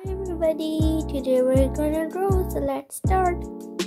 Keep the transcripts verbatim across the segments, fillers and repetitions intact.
everybody, today we're gonna draw, so let's start.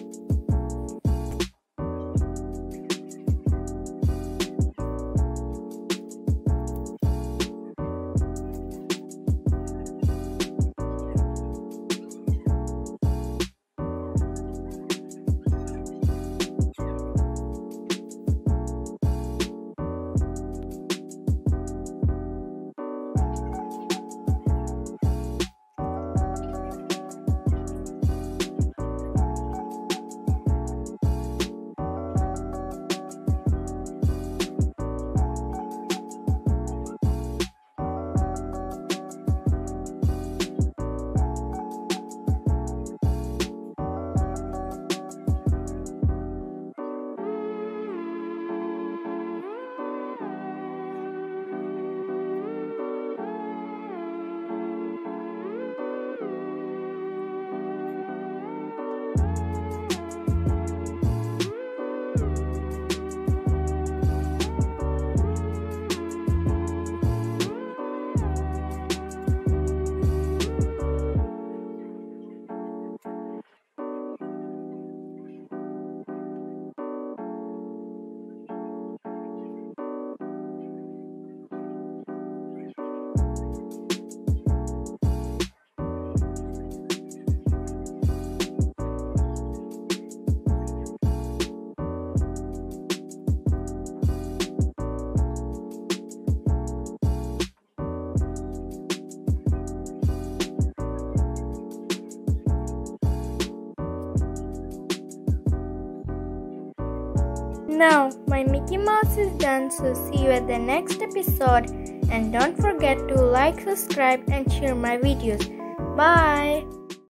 Now, my Mickey Mouse is done, so see you at the next episode. And don't forget to like, subscribe and share my videos. Bye!